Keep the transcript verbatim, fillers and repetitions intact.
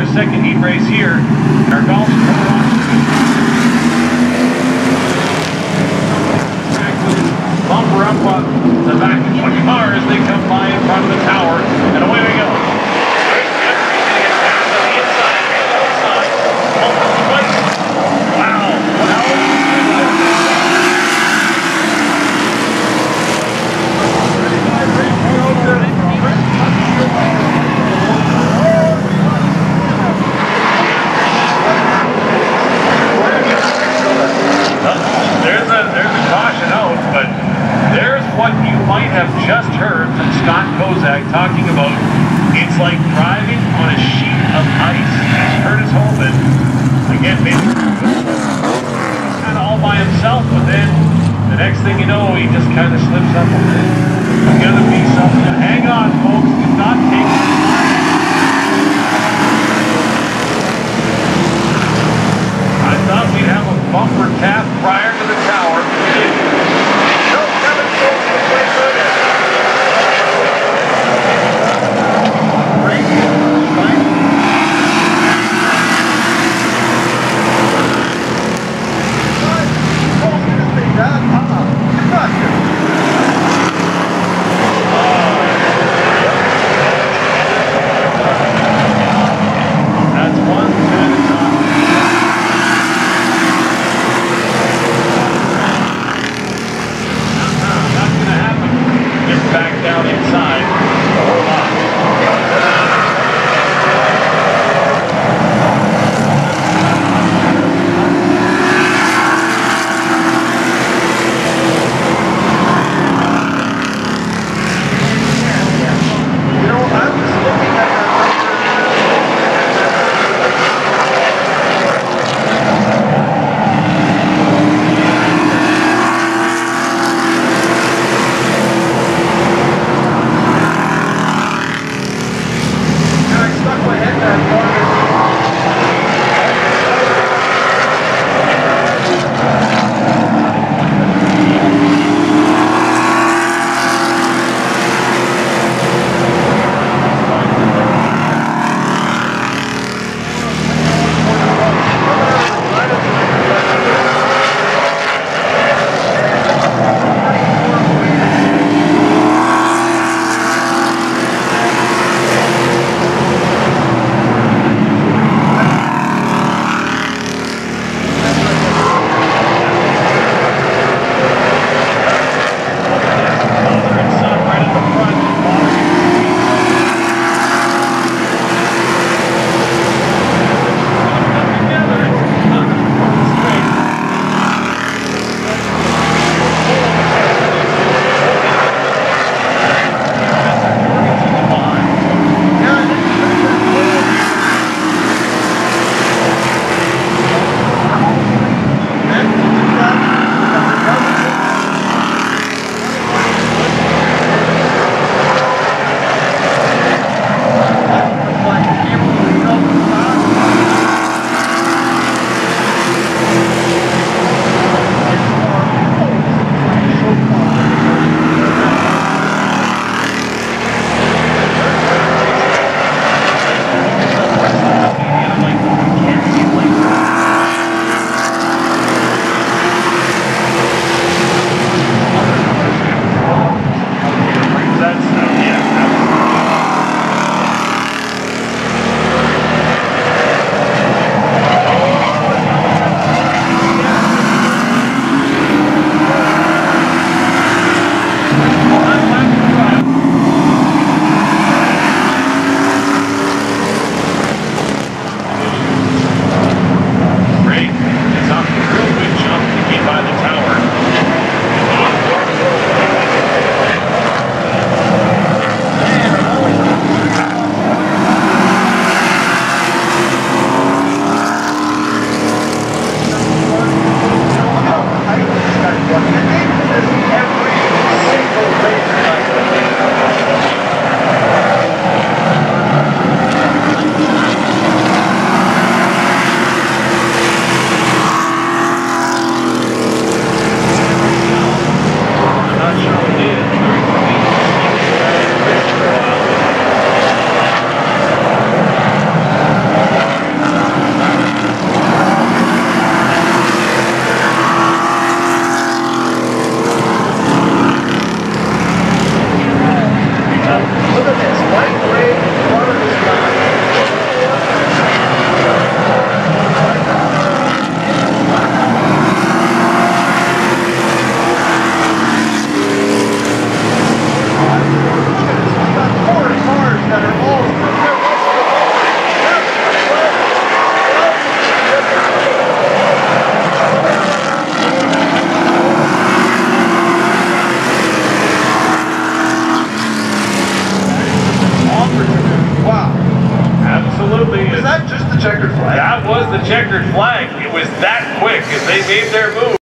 second heat race here in our golf bumper up on the back of the car as they come by in front of the tower, and away we go. Wow, there's a there's a caution out, but there's what you might have just heard from Scott Kozak talking about. It's like driving on a sheet of ice. He's Curtis Holman. Again, maybe kind of all by himself, but then the next thing you know, he just kind of slips up a bit. There's going to be something. Hang on, folks. Do not take it. I thought we'd have a bumper tap prior to the tower. No, Kevin Stokes will play good. Right? Right? Look at this, white, gray, color is gone. Absolutely. Was that just the checkered flag? That was the checkered flag. It was that quick as they made their move.